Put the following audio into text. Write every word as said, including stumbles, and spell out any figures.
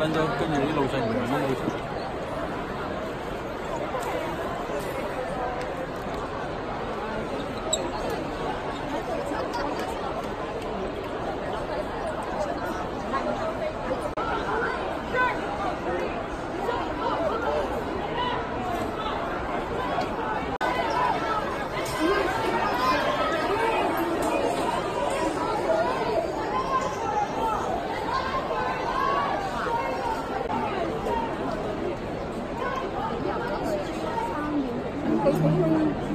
按照跟住啲路線唔同嘅路線。 幾錢？